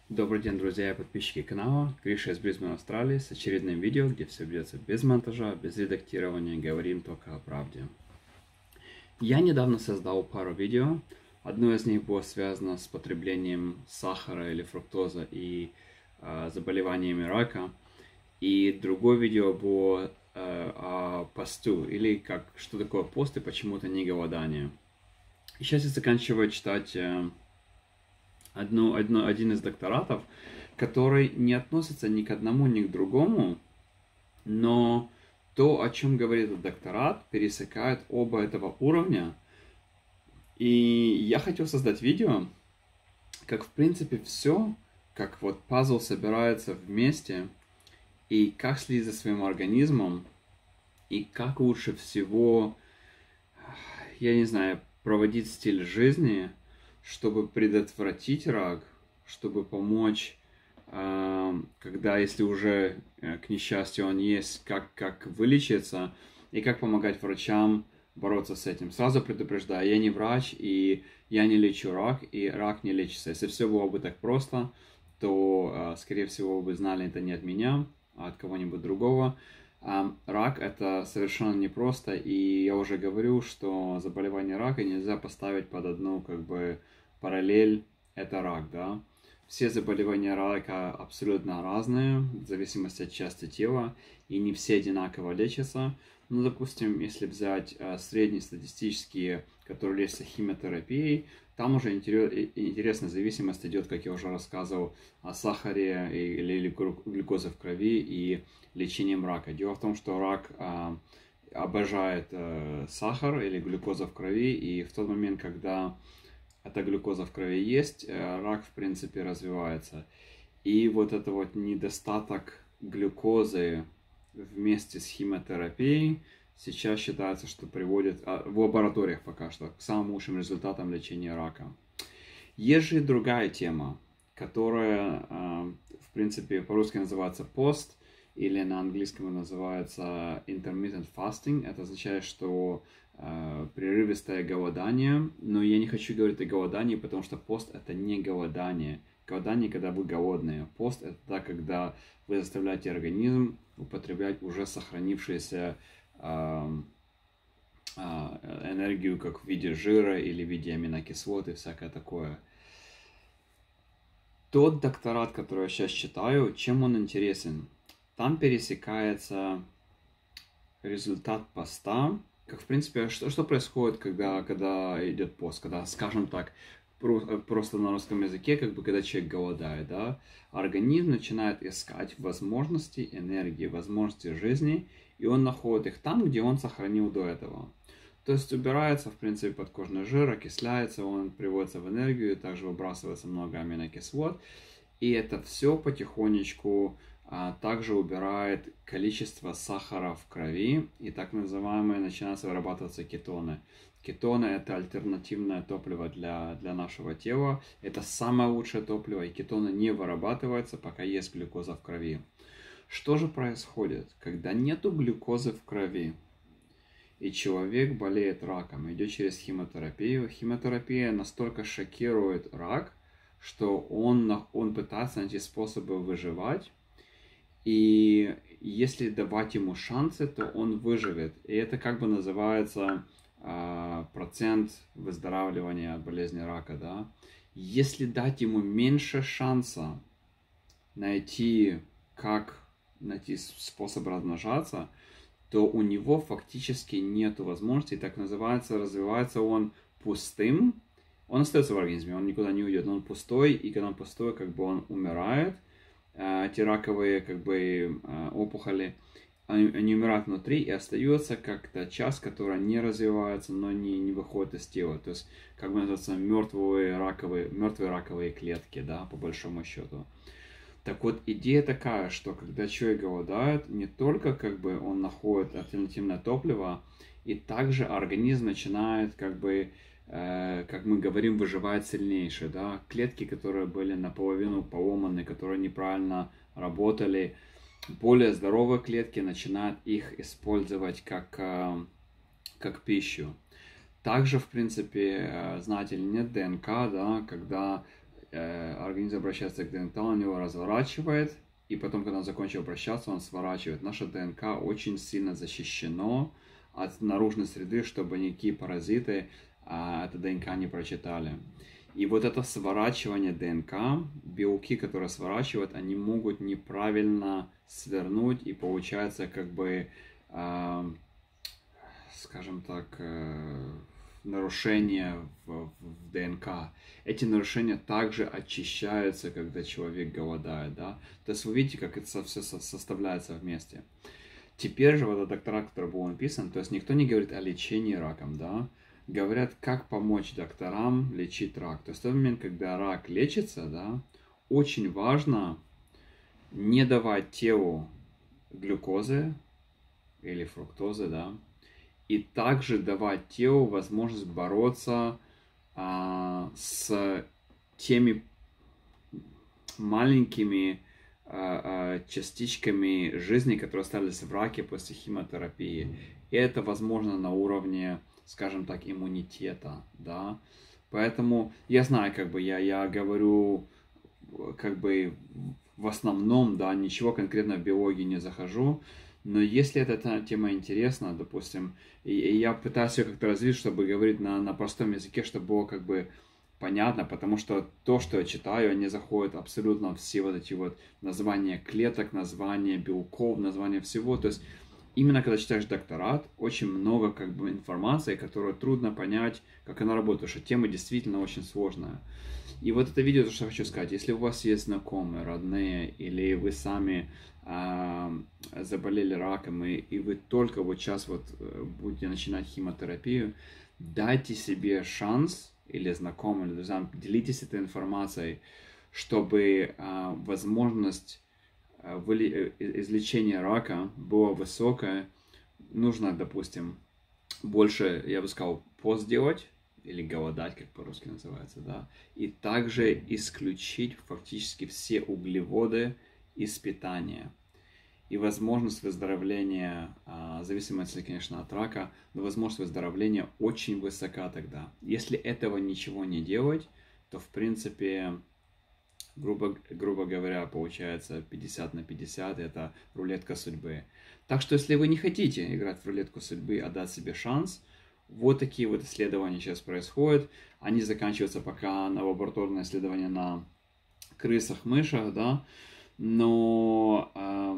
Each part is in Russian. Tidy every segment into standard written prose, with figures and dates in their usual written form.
Добрый день, друзья и подписчики канала. Гриша из Брисбена, Австралии, с очередным видео, где все ведется без монтажа, без редактирования, говорим только о правде. Я недавно создал пару видео. Одно из них было связано с потреблением сахара или фруктоза и заболеваниями рака. И другое видео было о посту, или что такое пост и почему это не голодание. И сейчас я заканчиваю читать один из докторатов, который не относится ни к одному, ни к другому, но то, о чем говорит этот докторат, пересекает оба этого уровня. И я хотел создать видео, как в принципе все, как вот пазл собирается вместе, и как следить за своим организмом, и как лучше всего, я не знаю, проводить стиль жизни, чтобы предотвратить рак, чтобы помочь, когда, если уже, к несчастью, он есть, как вылечиться и как помогать врачам бороться с этим. Сразу предупреждаю, я не врач, и я не лечу рак, и рак не лечится. Если все было бы так просто, то, скорее всего, вы знали это не от меня, а от кого-нибудь другого. Рак это совершенно непросто, и я уже говорю, что заболевание рака нельзя поставить под одну параллель, это рак, да. Все заболевания рака абсолютно разные, в зависимости от части тела, и не все одинаково лечатся. Ну, допустим, если взять среднестатистические, которые лечатся химиотерапией, там уже интересная зависимость идет, как я уже рассказывал, о сахаре или глюкозе в крови и лечением рака. Дело в том, что рак обожает сахар или глюкозу в крови, и в тот момент, когда эта глюкоза в крови есть, рак в принципе развивается. И вот это вот недостаток глюкозы вместе с химиотерапией сейчас считается, что приводит в лабораториях пока что к самым лучшим результатам лечения рака. Есть же и другая тема, которая в принципе по-русски называется пост, или на английском называется intermittent fasting. Это означает, что прерывистое голодание, но я не хочу говорить о голодании, потому что пост это не голодание. Голодание, когда вы голодные. Пост это так, когда вы заставляете организм употреблять уже сохранившуюся энергию, как в виде жира или в виде аминокислот и всякое такое. Тот докторат, который я сейчас читаю, чем он интересен? Там пересекается результат поста, как в принципе, что происходит, когда идет пост, когда, скажем так, просто на русском языке, когда человек голодает, да, организм начинает искать возможности энергии, возможности жизни, и он находит их там, где он сохранил до этого. То есть убирается, в принципе, подкожный жир, окисляется, он приводится в энергию, также выбрасывается много аминокислот, и это все потихонечку также убирает количество сахара в крови, и так называемые начинаются вырабатываться кетоны. Кетоны это альтернативное топливо для нашего тела, это самое лучшее топливо, и кетоны не вырабатываются, пока есть глюкоза в крови. Что же происходит, когда нету глюкозы в крови, и человек болеет раком, идет через химиотерапию? Химиотерапия настолько шокирует рак, что он пытается найти способы выживать, и если давать ему шансы, то он выживет. И это называется процент выздоравливания от болезни рака, да. Если дать ему меньше шанса найти способ размножаться, то у него фактически нет возможности, так называется, развивается он пустым. Он остается в организме, он никуда не уйдет, но он пустой, и когда он пустой, он умирает. Эти раковые опухоли, они умирают внутри, и остается как-то часть, которая не развивается, но не выходит из тела. То есть, называется, мертвые раковые клетки, да, по большому счету. Так вот, идея такая, что когда человек голодает, не только он находит альтернативное топливо, и также организм начинает как мы говорим, выживает сильнейший, да, клетки, которые были наполовину поломаны, которые неправильно работали, более здоровые клетки начинают их использовать как пищу. Также, в принципе, знаете или нет, ДНК, да, когда организм обращается к ДНК, он его разворачивает, и потом, когда он закончил обращаться, он сворачивает. Наше ДНК очень сильно защищено от наружной среды, чтобы никакие паразиты это ДНК не прочитали. И вот это сворачивание ДНК, белки, которые сворачивают, они могут неправильно свернуть, и получается как бы, скажем так, нарушения в ДНК. Эти нарушения также очищаются, когда человек голодает, да. То есть вы видите, как это все составляется вместе. Теперь же вот этот докторат, который был написан, то есть никто не говорит о лечении раком, да. Говорят, как помочь докторам лечить рак. То есть в тот момент, когда рак лечится, да, очень важно не давать телу глюкозы или фруктозы, да, и также давать телу возможность бороться с теми маленькими частичками жизни, которые остались в раке после химиотерапии. И это возможно на уровне, скажем так, иммунитета, да. Поэтому я знаю, как бы я говорю, как бы в основном, да, ничего конкретно в биологии не захожу. Но если эта тема интересна, допустим, и я пытаюсь ее как-то развить, чтобы говорить на простом языке, чтобы было как бы понятно, потому что то, что я читаю, они заходят абсолютно все вот эти вот названия клеток, названия белков, названия всего. То есть именно когда читаешь докторат, очень много как бы информации, которую трудно понять, как она работает, потому что тема действительно очень сложная. И вот это видео, то, что я хочу сказать, если у вас есть знакомые, родные, или вы сами заболели раком, и вы только вот сейчас вот будете начинать химиотерапию, дайте себе шанс, или знакомым, или друзьям, делитесь этой информацией, чтобы возможность излечения рака была высокая. Нужно, допустим, больше, я бы сказал, пост делать, или голодать, как по-русски называется, да, и также исключить фактически все углеводы из питания. И возможность выздоровления, в зависимости, конечно, от рака, но возможность выздоровления очень высока тогда. Если этого ничего не делать, то, в принципе, грубо говоря, получается 50 на 50, это рулетка судьбы. Так что, если вы не хотите играть в рулетку судьбы, а дать себе шанс, вот такие вот исследования сейчас происходят. Они заканчиваются пока на лабораторные исследования на крысах, мышах, да, но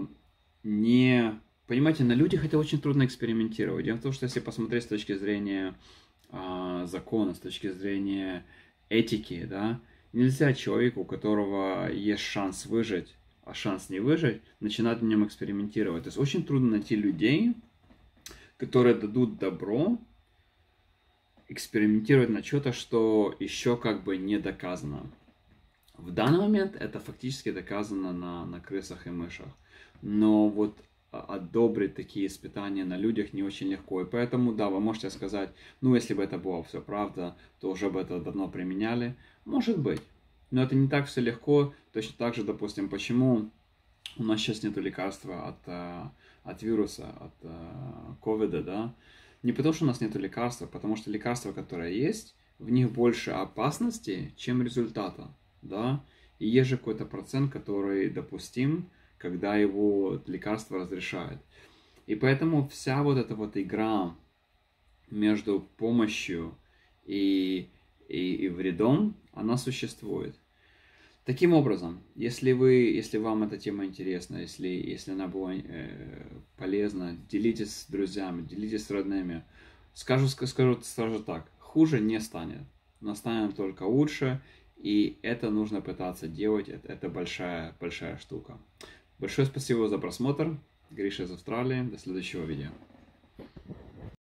понимаете, на людях это очень трудно экспериментировать. Дело в том, что если посмотреть с точки зрения закона, с точки зрения этики, да, нельзя человеку, у которого есть шанс выжить, а шанс не выжить, начинать на нем экспериментировать. То есть очень трудно найти людей, которые дадут добро экспериментировать на что-то, что еще как бы не доказано. В данный момент это фактически доказано на крысах и мышах. Но вот одобрить такие испытания на людях не очень легко. И поэтому, да, вы можете сказать, ну, если бы это было все правда, то уже бы это давно применяли. Может быть. Но это не так все легко. Точно так же, допустим, почему у нас сейчас нет лекарства от вируса, от ковида, да? Не потому, что у нас нет лекарства, потому что лекарства, которые есть, в них больше опасности, чем результата, да? И есть же какой-то процент, который допустим, когда его лекарство разрешает. И поэтому вся вот эта вот игра между помощью и вредом, она существует. Таким образом, если вам эта тема интересна, если она была полезна, делитесь с друзьями, делитесь с родными. Скажу так, хуже не станет, но станет только лучше, и это нужно пытаться делать, это большая штука. Большое спасибо за просмотр. Гриша из Австралии. До следующего видео.